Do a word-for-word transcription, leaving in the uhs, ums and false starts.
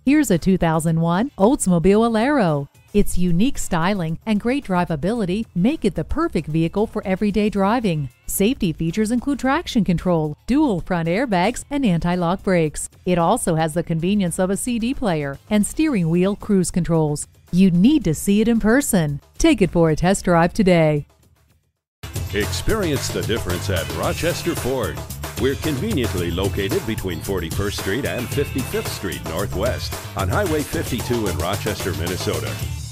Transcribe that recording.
Here's a two thousand one Oldsmobile Alero. Its unique styling and great drivability make it the perfect vehicle for everyday driving. Safety features include traction control, dual front airbags, and anti-lock brakes. It also has the convenience of a C D player and steering wheel cruise controls. You need to see it in person. Take it for a test drive today. Experience the difference at Rochester Ford. We're conveniently located between forty-first Street and fifty-fifth Street Northwest on Highway fifty-two in Rochester, Minnesota.